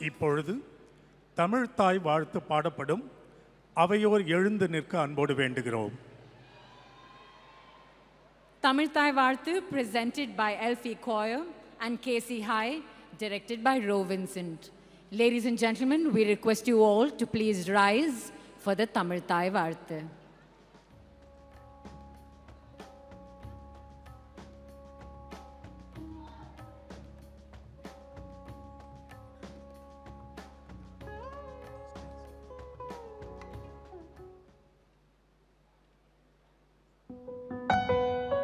இப்பொழுது தமிழ் தாய் வாழ்த்து பாடப்படும். அவையோர் எழுந்து நிற்க அன்போடு வேண்டுகிறோம். Tamil Thai Varthu presented by Elfie Choir and Casey High, directed by Ro Vincent. Ladies and gentlemen, we request you all to please rise for the Tamil Thai Varthu.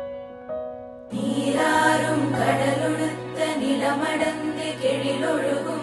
நீராரும் கடலுடுத்த நிலமடந்து கெழிலொழுகும்